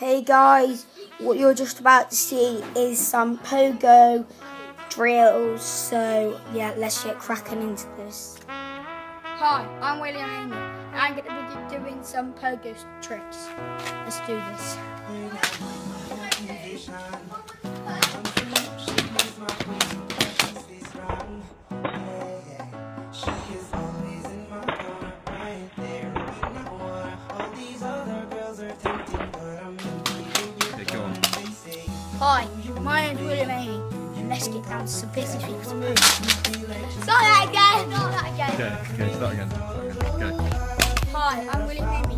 Hey guys, what you're just about to see is some pogo drills, so yeah, let's get cracking into this. Hi, I'm William Amy, and I'm going to be doing some pogo tricks. Let's do this. Hi, my name's William Amy, and let's get down to some busy things. Start that again! Start that again! Okay, start again. Go. Hi, I'm William Amy.